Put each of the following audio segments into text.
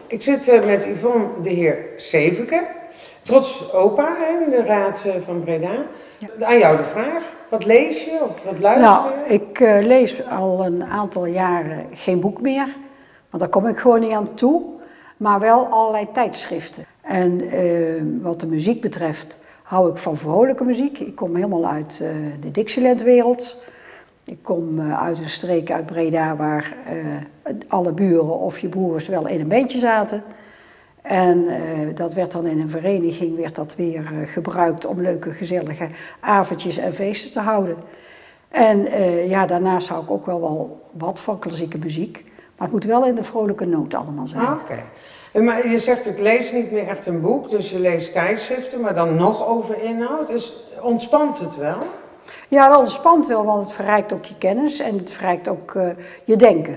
Ik zit met Yvonne de heer Seveke, trots opa in de Raad van Breda. Ja. Aan jou de vraag, wat lees je of wat luister je? Nou, ik lees al een aantal jaren geen boek meer, want daar kom ik gewoon niet aan toe. Maar wel allerlei tijdschriften. En wat de muziek betreft hou ik van vrolijke muziek. Ik kom helemaal uit de Dixieland-wereld. Ik kom uit een streek uit Breda waar alle buren of je broers wel in een bandje zaten. En dat werd dan in een vereniging werd dat weer gebruikt om leuke gezellige avondjes en feesten te houden. En ja, daarnaast hou ik ook wel wat van klassieke muziek. Maar het moet wel in de vrolijke noot allemaal zijn. Ah, oké. Maar je zegt, ik lees niet meer echt een boek, dus je leest tijdschriften, maar dan nog over inhoud. Dus ontspant het wel? Ja, dat ontspant wel, want het verrijkt ook je kennis en het verrijkt ook je denken.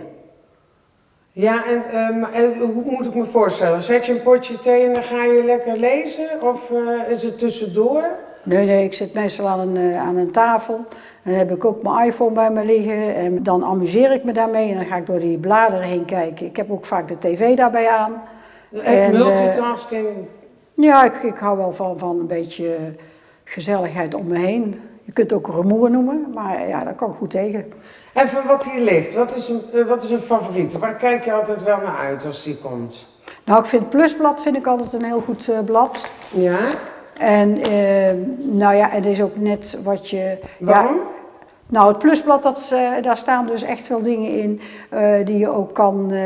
Ja, en hoe moet ik me voorstellen? Zet je een potje thee en dan ga je lekker lezen? Of is het tussendoor? Nee, ik zit meestal aan een tafel. En dan heb ik ook mijn iPhone bij me liggen en dan amuseer ik me daarmee en dan ga ik door die bladeren heen kijken. Ik heb ook vaak de tv daarbij aan. Echt multitasking? Ja, ik hou wel van een beetje gezelligheid om me heen. Je kunt het ook rumoer noemen, maar ja, dat kan ik goed tegen. En van wat hier ligt, wat is een favoriet? Waar kijk je altijd wel naar uit als die komt? Nou, ik vind Plusblad altijd een heel goed blad. Ja? En nou ja, het is ook net wat je... Waarom? Ja, nou, het Plusblad, daar staan dus echt wel dingen in die je ook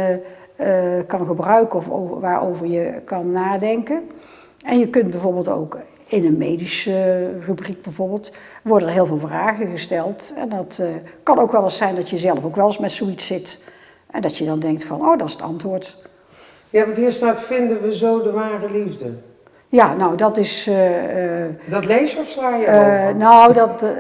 kan gebruiken of waarover je kan nadenken. En je kunt bijvoorbeeld ook in een medische rubriek bijvoorbeeld, worden er heel veel vragen gesteld. En dat kan ook wel eens zijn dat je zelf ook wel eens met zoiets zit. En dat je dan denkt van, oh, dat is het antwoord. Ja, want hier staat, vinden we zo de ware liefde? Ja, nou, dat is... dat lees je of sla je over? Nou,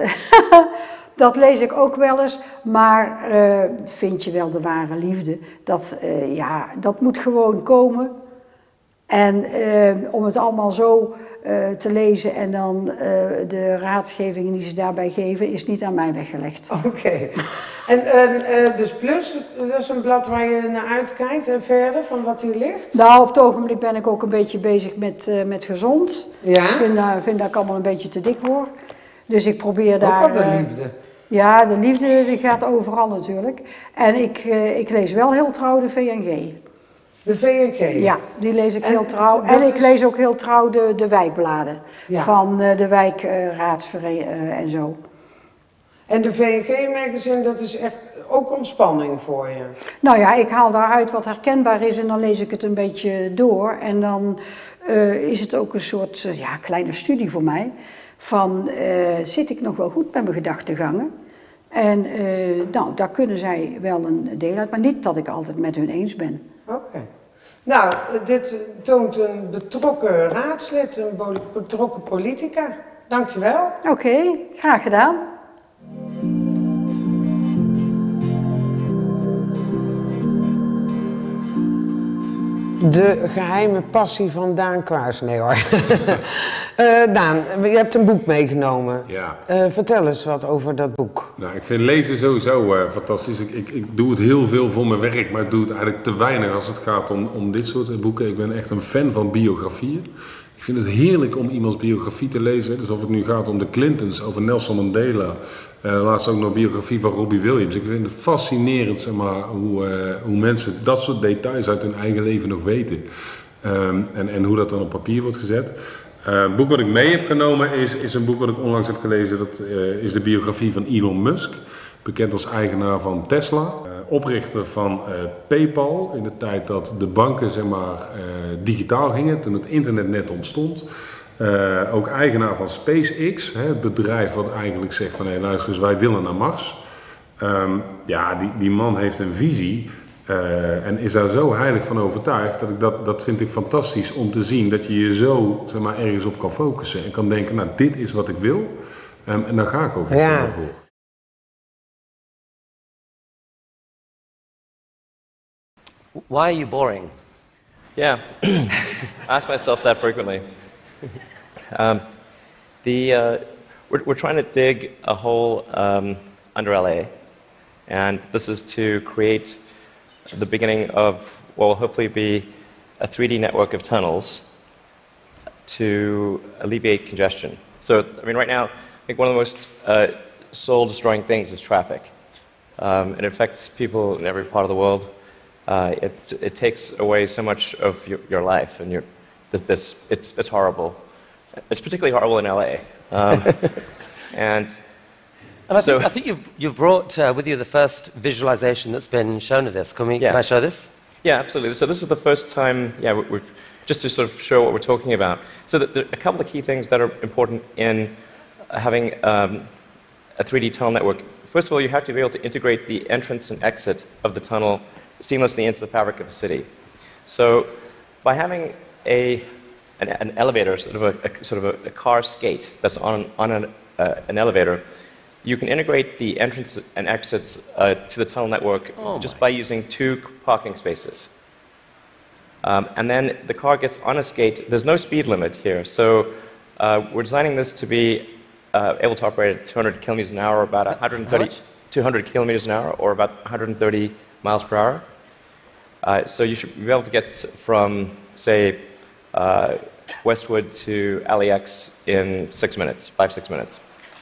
dat lees ik ook wel eens, maar vind je wel de ware liefde? Ja, dat moet gewoon komen. En om het allemaal zo te lezen en dan de raadgevingen die ze daarbij geven, is niet aan mij weggelegd. Oké. En dus Plus, dat is een blad waar je naar uitkijkt en verder van wat hier ligt? Nou, op het ogenblik ben ik ook een beetje bezig met gezond. Ja? Ik vind dat ik allemaal een beetje te dik word. Dus ik probeer daar... Ook al de liefde? Ja, de liefde die gaat overal natuurlijk. En ik lees wel heel trouw de VNG. De VNG? Ja, die lees ik heel trouw. En ik lees ook heel trouw de wijkbladen van de wijkraadsvereniging en zo. En de VNG-magazine, dat is echt ook ontspanning voor je? Nou ja, ik haal daaruit wat herkenbaar is en dan lees ik het een beetje door. En dan is het ook een soort kleine studie voor mij. Van, zit ik nog wel goed met mijn gedachtegangen? En nou, daar kunnen zij wel een deel uit, maar niet dat ik altijd met hun eens ben. Oké. Nou, dit toont een betrokken raadslid, een betrokken politica. Dankjewel. Oké, graag gedaan. De geheime passie van Daan Quaers. Nee hoor. Daan, je hebt een boek meegenomen. Ja. Vertel eens wat over dat boek. Nou, ik vind lezen sowieso fantastisch. Ik doe het heel veel voor mijn werk, maar ik doe het eigenlijk te weinig als het gaat om dit soort boeken. Ik ben echt een fan van biografieën. Ik vind het heerlijk om iemands biografie te lezen. Dus of het nu gaat om de Clintons, over Nelson Mandela. Laatst ook nog biografie van Robbie Williams. Ik vind het fascinerend, zeg maar, hoe mensen dat soort details uit hun eigen leven nog weten. En hoe dat dan op papier wordt gezet. Het boek wat ik mee heb genomen is een boek wat ik onlangs heb gelezen. Dat is de biografie van Elon Musk. Bekend als eigenaar van Tesla. Oprichter van PayPal in de tijd dat de banken, zeg maar, digitaal gingen. Toen het internet net ontstond. Ook eigenaar van SpaceX, het bedrijf wat eigenlijk zegt van hé, luister eens, wij willen naar Mars. Die man heeft een visie en is daar zo heilig van overtuigd dat vind ik fantastisch om te zien dat je je zo, zeg maar, ergens op kan focussen en kan denken, nou, dit is wat ik wil en daar ga ik ook voor. Why are you boring? Yeah, I ask myself that frequently. We're trying to dig a hole under LA, and this is to create the beginning of what will hopefully be a 3D network of tunnels to alleviate congestion. So, I mean, right now, I think one of the most soul-destroying things is traffic. It affects people in every part of the world. It takes away so much of your life, and it's horrible. It's particularly horrible in LA. And I so, think you've brought with you the first visualization that's been shown of this. Can I show this? yeah, absolutely. So this is the first time, we're just to sort of show what we're talking about. So there are a couple of key things that are important in having a 3D tunnel network. First of all, you have to be able to integrate the entrance and exit of the tunnel seamlessly into the fabric of a city. So by having an elevator, sort of a car skate that's on an elevator, you can integrate the entrance and exits to the tunnel network just by using 2 parking spaces. And then the car gets on a skate. There's no speed limit here, so we're designing this to be able to operate at 200 kilometers an hour, about 200 kilometers an hour, or about 130 miles per hour. So you should be able to get from, say, Westwood to LAX in 6 minutes, 5-6 minutes.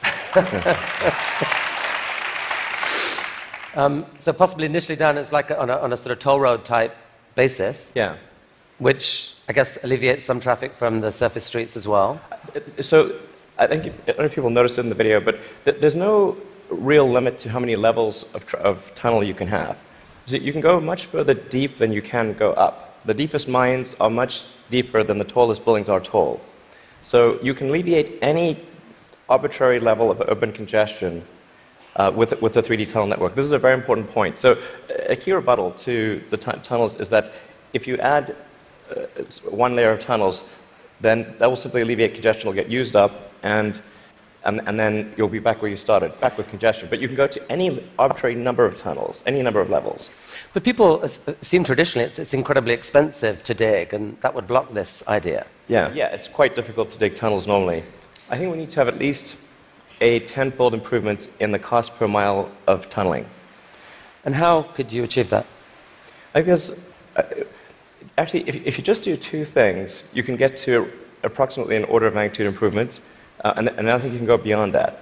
So possibly initially done as like on a sort of toll road type basis. Yeah. Which I guess alleviates some traffic from the surface streets as well. So I think, I don't know if people noticed it in the video, but there's no real limit to how many levels of tunnel you can have. So you can go much further deep than you can go up. The deepest mines are much deeper than the tallest buildings are tall. So you can alleviate any arbitrary level of urban congestion with the 3D tunnel network. This is a very important point. So a key rebuttal to the tunnels is that if you add one layer of tunnels, then that will simply alleviate congestion. It'll get used up, and then you'll be back where you started, back with congestion. But you can go to any arbitrary number of tunnels, any number of levels. But people assume traditionally it's incredibly expensive to dig, and that would block this idea. Yeah, it's quite difficult to dig tunnels normally. I think we need to have at least a 10-fold improvement in the cost per mile of tunneling. And how could you achieve that? I guess, actually, if you just do 2 things, you can get to approximately an order of magnitude improvement, and I think you can go beyond that.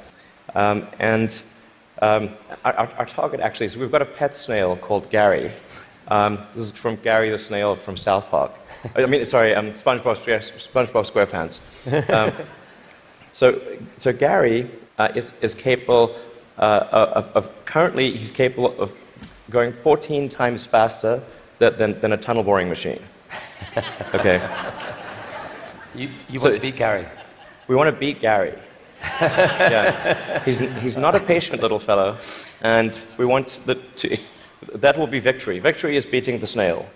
Our target actually is we've got a pet snail called Gary. This is from Gary the snail from South Park. I mean, sorry, SpongeBob SquarePants. So Gary is capable currently he's capable of going 14 times faster than a tunnel boring machine. Okay. You want to beat Gary? We want to beat Gary. Yeah. He's not a patient little fellow, and we want that will be victory. Victory is beating the snail.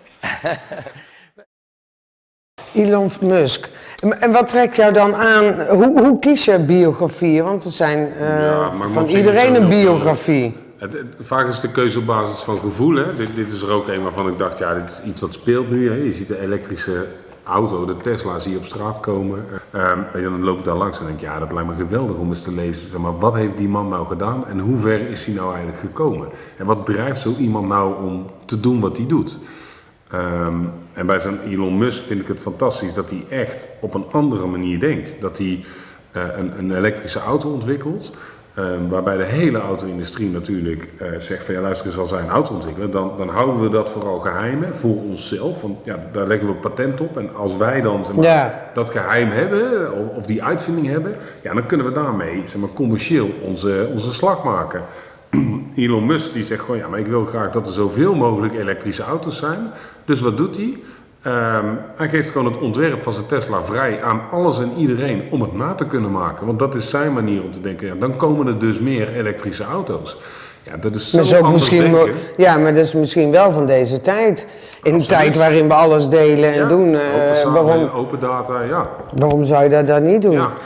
Elon Musk. En wat trekt jou dan aan? Hoe kies je biografieën? Want er zijn van iedereen een biografie. Vaak is de keuze op basis van gevoel. Hè? Dit is er ook een waarvan ik dacht, ja, dit is iets wat speelt nu. Hè? Je ziet de elektrische auto, de Tesla, zie je op straat komen. En dan loop ik daar langs en denk ik, ja, dat lijkt me geweldig om eens te lezen. Zeg maar, wat heeft die man nou gedaan en hoe ver is hij nou eigenlijk gekomen? En wat drijft zo iemand nou om te doen wat hij doet? En bij zo'n Elon Musk vind ik het fantastisch dat hij echt op een andere manier denkt. Dat hij een elektrische auto ontwikkelt, waarbij de hele auto-industrie natuurlijk zegt van ja, luister eens, als wij een auto ontwikkelen, dan houden we dat vooral geheim voor onszelf. Want ja, daar leggen we patent op en als wij dan zeg maar, dat geheim hebben of die uitvinding hebben, ja, dan kunnen we daarmee zeg maar, commercieel onze slag maken. Elon Musk die zegt gewoon ja, maar ik wil graag dat er zoveel mogelijk elektrische auto's zijn. Dus wat doet hij? Hij geeft gewoon het ontwerp van zijn Tesla vrij aan alles en iedereen om het na te kunnen maken. Want dat is zijn manier om te denken, ja, dan komen er dus meer elektrische auto's. Ja, dat is zo anders denken. Ja, maar dat is misschien wel van deze tijd. In een tijd waarin we alles delen en doen. Open data, ja. Waarom zou je dat niet doen? Ja.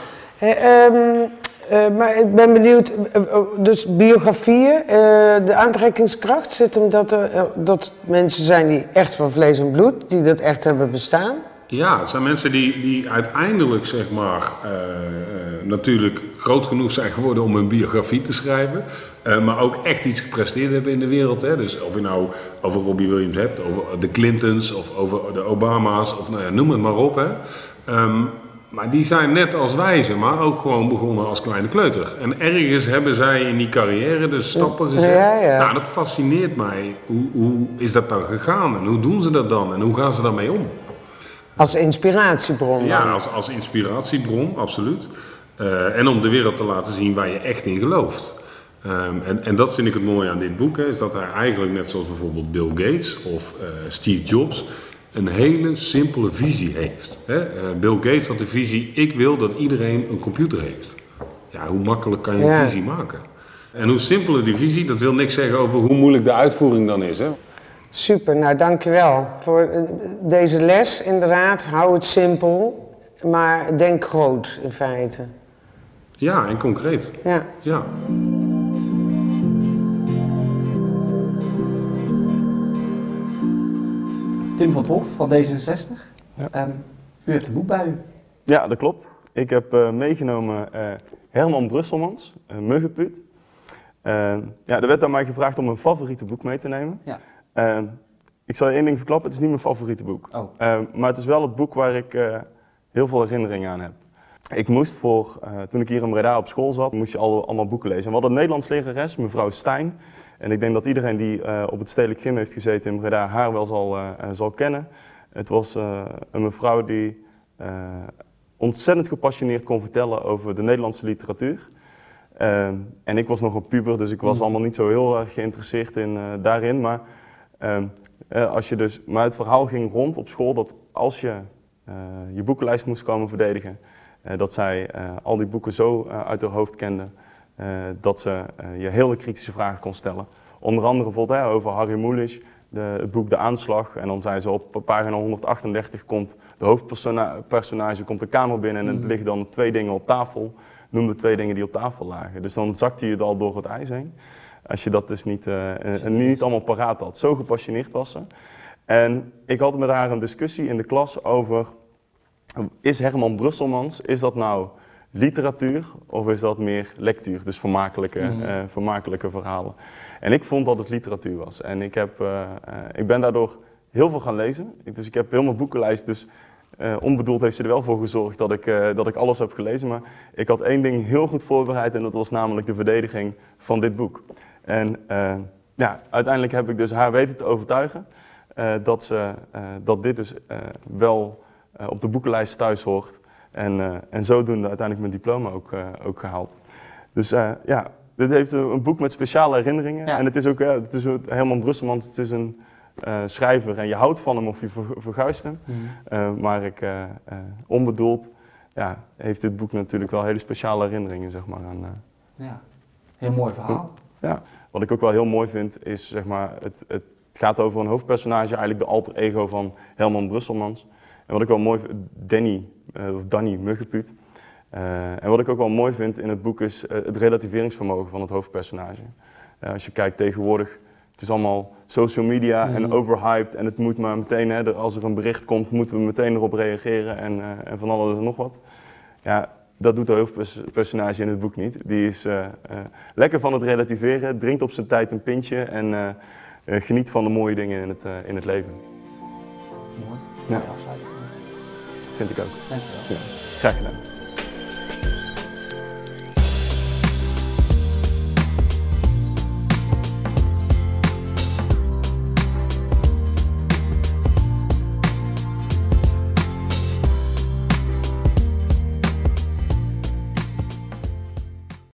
Maar ik ben benieuwd, dus biografieën, de aantrekkingskracht, zit hem dat mensen zijn die echt van vlees en bloed, die dat echt hebben bestaan? Ja, het zijn mensen die uiteindelijk zeg maar natuurlijk groot genoeg zijn geworden om een biografie te schrijven. Maar ook echt iets gepresteerd hebben in de wereld. Hè? Dus of je nou over Robbie Williams hebt, over de Clintons of over de Obama's of nou ja, noem het maar op. Hè? Maar die zijn net als wij, zeg maar, ook gewoon begonnen als kleine kleuter. En ergens hebben zij in die carrière dus stappen gezet. Ja. Nou, dat fascineert mij. Hoe is dat dan gegaan en hoe doen ze dat dan en hoe gaan ze daarmee om? Als inspiratiebron dan? Ja, als inspiratiebron, absoluut. En om de wereld te laten zien waar je echt in gelooft. En dat vind ik het mooie aan dit boek, hè, is dat hij eigenlijk net zoals bijvoorbeeld Bill Gates of Steve Jobs een hele simpele visie heeft. Hè? Bill Gates had de visie, ik wil dat iedereen een computer heeft. Ja, hoe makkelijk kan je een visie maken? En hoe simpeler die visie, dat wil niks zeggen over hoe moeilijk de uitvoering dan is. Hè? Super, nou dankjewel voor deze les. Inderdaad, hou het simpel, maar denk groot in feite. Ja, en concreet. Ja. Tim van 't Hof van D66. Ja. U heeft een boek bij u. Ja, dat klopt. Ik heb meegenomen Herman Brusselmans, Muggenput. Er werd aan mij gevraagd om een favoriete boek mee te nemen. Ja. Ik zal je één ding verklappen, het is niet mijn favoriete boek. Oh. Maar het is wel het boek waar ik heel veel herinneringen aan heb. Ik moest toen ik hier in Breda op school zat, moest je allemaal boeken lezen. En we hadden een Nederlands lerares, mevrouw Stijn. En ik denk dat iedereen die op het Stedelijk Gym heeft gezeten in Breda haar wel zal kennen. Het was een mevrouw die ontzettend gepassioneerd kon vertellen over de Nederlandse literatuur. En ik was nog een puber, dus ik was allemaal niet zo heel erg geïnteresseerd daarin. Maar, maar het verhaal ging rond op school dat als je je boekenlijst moest komen verdedigen, dat zij al die boeken zo uit haar hoofd kende, dat ze je hele kritische vragen kon stellen. Onder andere bijvoorbeeld over Harry Mulisch, het boek De Aanslag. En dan zei ze op pagina 138 komt de hoofdpersonage komt de kamer binnen en er liggen dan 2 dingen op tafel. Noemde 2 dingen die op tafel lagen. Dus dan zakte je het al door het ijs heen. Als je dat dus niet allemaal paraat had. Zo gepassioneerd was ze. En ik had met haar een discussie in de klas over, is Herman Brusselmans, is dat nou literatuur of is dat meer lectuur? Dus vermakelijke verhalen. En ik vond dat het literatuur was. En ik ben daardoor heel veel gaan lezen. Dus ik heb heel mijn boekenlijst, dus onbedoeld heeft ze er wel voor gezorgd dat ik alles heb gelezen. Maar ik had 1 ding heel goed voorbereid en dat was namelijk de verdediging van dit boek. En uiteindelijk heb ik dus haar weten te overtuigen dat dit dus wel op de boekenlijst thuis hoort. En zodoende uiteindelijk mijn diploma ook gehaald. Dus dit heeft een boek met speciale herinneringen. Ja. En het is ook Herman Brusselmans, het is een schrijver en je houdt van hem of je verguist hem. Maar onbedoeld heeft dit boek natuurlijk wel hele speciale herinneringen zeg maar, aan. Ja, heel mooi verhaal. Ja. Wat ik ook wel heel mooi vind is, zeg maar, het gaat over een hoofdpersonage, eigenlijk de alter ego van Herman Brusselmans. En wat ik wel mooi vind, Danny Muggenput. En wat ik ook wel mooi vind in het boek is het relativeringsvermogen van het hoofdpersonage. Als je kijkt tegenwoordig, het is allemaal social media en overhyped en het moet maar meteen, als er een bericht komt, moeten we meteen erop reageren en van alles en nog wat. Ja, dat doet de hoofdpersonage in het boek niet. Die is lekker van het relativeren, drinkt op zijn tijd een pintje en geniet van de mooie dingen in het leven. Mooi. Ja. Afsluiten. Vind ik ook. Dankjewel. Ja. Graag gedaan.